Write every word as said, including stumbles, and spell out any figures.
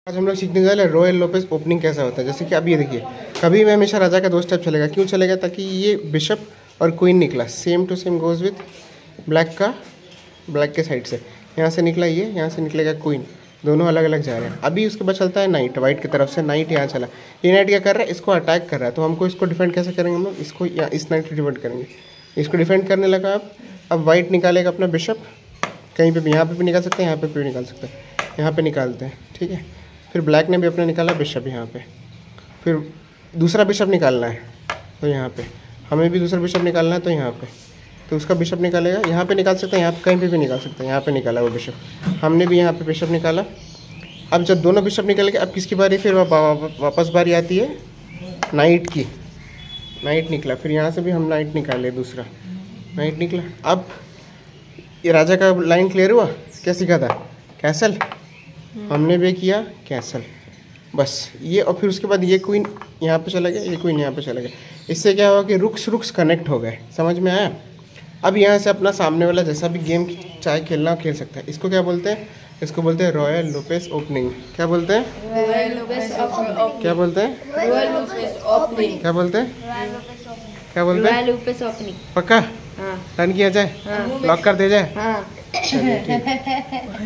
आज हम लोग सीखने जा रहे हैं रॉयल लोपेस ओपनिंग कैसा होता है। जैसे कि अब ये देखिए, कभी मैं हमेशा राजा का दो स्टेप चलेगा। क्यों चलेगा? ताकि ये बिशप और क्वीन निकला, same to same goes with black का, ब्लैक के साइड से यहाँ से निकला, ये यहाँ से निकलेगा क्वीन, दोनों अलग अलग जा रहे हैं। अभी उसके बाद चलता है नाइट, वाइट की तरफ से नाइट यहाँ चला। ये नाइट क्या कर रहा है? इसको अटैक कर रहा है। तो हमको इसको डिफेंड कैसे करेंगे? हम लोग इसको या इस नाइट को डिफेंड करेंगे। इसको डिफेंड करने लगा। अब अब वाइट निकालेगा अपना बिशप, कहीं पे भी, यहाँ पे भी निकाल सकते हैं, यहाँ पे भी निकाल सकते हैं, यहाँ पे निकालते हैं, ठीक है। फिर ब्लैक ने भी अपने निकाला बिशप यहाँ पे, फिर दूसरा बिशप निकालना है तो यहाँ पे, हमें भी दूसरा बिशप निकालना है तो यहाँ पे, तो उसका बिशप निकालेगा, यहाँ पे निकाल सकते हैं, यहाँ पे कहीं पे भी निकाल सकते हैं, यहाँ पे निकाला वो बिशप, हमने भी यहाँ पे बिशप निकाला। अब जब दोनों बिशप निकल गए, अब किसकी बारी? फिर वापस बारी आती है नाइट की। नाइट निकला, फिर यहाँ से भी हम नाइट निकाले, दूसरा नाइट निकला। अब ये राजा का लाइन क्लियर हुआ। क्या सीखा था? कैसल, हमने भी किया कैसल, बस ये। और फिर उसके बाद ये क्वीन यहाँ पे चला गया, ये क्वीन यहाँ पे चला गया। इससे क्या हुआ कि रुक्स रुक्स कनेक्ट हो गए। समझ में आया? अब यहाँ से अपना सामने वाला जैसा भी गेम चाहे खेलना खेल सकता है। इसको क्या बोलते हैं? इसको बोलते हैं रॉयल लोपेस ओपनिंग। क्या बोलते हैं? क्या बोलते हैं? क्या बोलते हैं? क्या बोलते हैं? पक्का? रन किया जाए, लॉक कर दिया जाए।